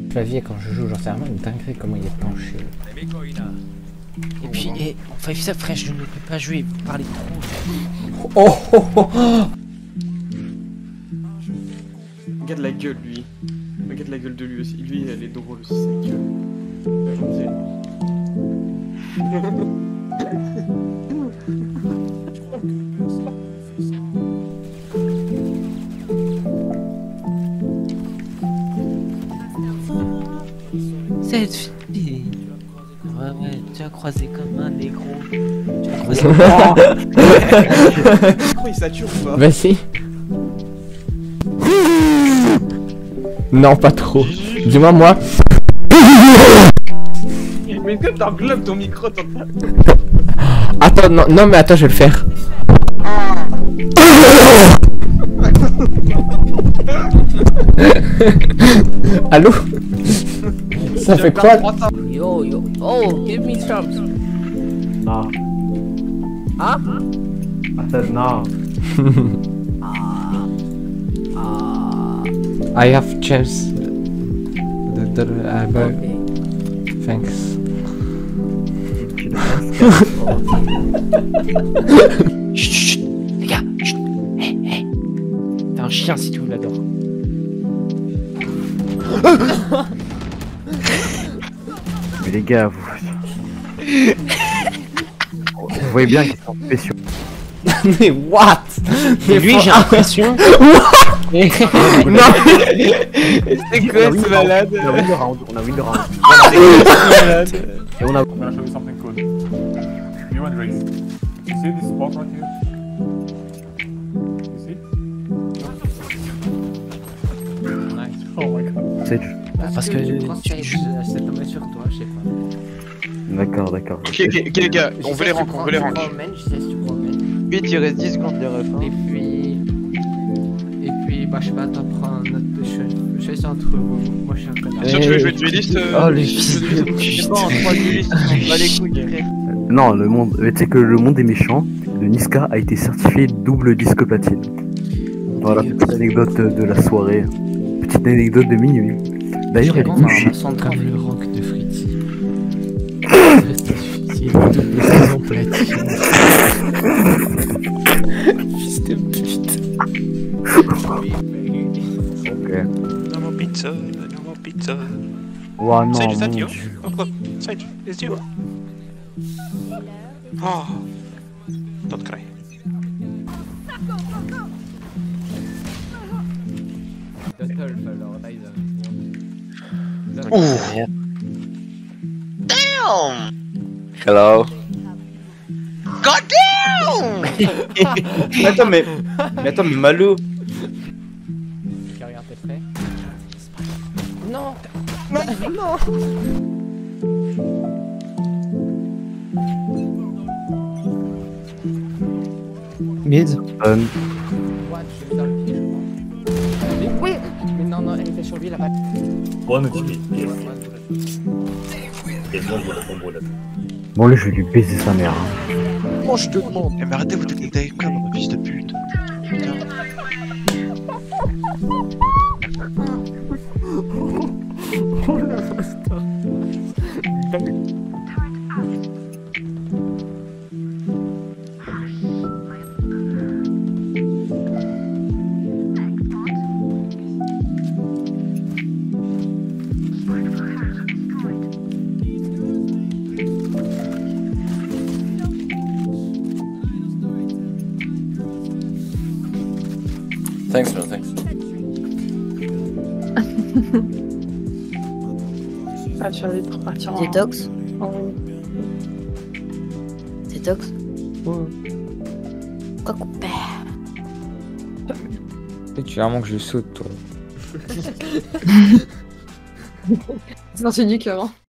Clavier quand je joue, genre c'est vraiment une dinguerie comment il est penché. Et puis, enfin, ça frère, je ne peux pas jouer, vous parlez trop. Oh oh oh oh. Regarde la gueule, lui. Regarde la gueule de lui aussi. Lui, elle est drôle aussi, sa gueule. Cette fille. Ouais, tu as croisé comme un négro. Tu as croisé comme un... Pourquoi il sature ou pas? Bah si. Non, pas trop. Dis-moi moi. Mais que t'englobes ton micro, t'entends? Attends, non, non mais attends, je vais le faire. Allô? Ça fait quoi? Yo, oh, give me trumps. Nah. Huh? I said nah. I have chairs. But Okay. thanks. Chut, chut, les gars, chut. Hey. T'es un chien si tu l'adores. Mais les gars, vous voyez bien qu'ils sont spéciaux. Mais what? Mais lui, j'ai l'impression. Non. C'est quoi ce malade? On a win the round, on a win the round. Et on a... I'm gonna show you something cool. You and Race. You see this spot right here? You see? Nice. Oh my god. C'est... Parce que c'est tombé sur toi, je sais pas. D'accord. Ok, les gars, on veut les ranks, Vite, il reste 10 secondes de refs. Et puis, bah, je sais pas, t'en prends un autre choisis entre vous. Moi, je suis un connard. Sûr, tu veux jouer dueliste? Oh, les fils de Je sais pute. pas, en 3 duelistes, on va les couilles, frère. Non, le monde... Mais tu sais que le monde des méchants, le Niska a été certifié double disque platine. Voilà, petite anecdote de la soirée. Petite anecdote de minuit. D'ailleurs, elle est couchée. Comme le rank de Fritzy. Reste difficile de saison platine. Fils de pute. Ok. No more pizza, no more pizza. Ouah non, Sage, is that mon you? Dieu. Oh, look, Sage, it's you. Oh, don't cry. Hello. Attends, mais Malo. Regarde, t'es prêt? Non. Mid. Fun. What? Je vais faire le pied, je crois. Mais oui! Mais non, elle était sur lui là-bas. Bon, là, je vais lui baiser sa mère. Hein. Moi je te demande. Eh, mais arrêtez vous de des comme fils de pute. Putain. Thanks, man, thanks. Détox. Détox. Quoi couper? Tu veux vraiment que je saute, toi. C'est sorti du cœur.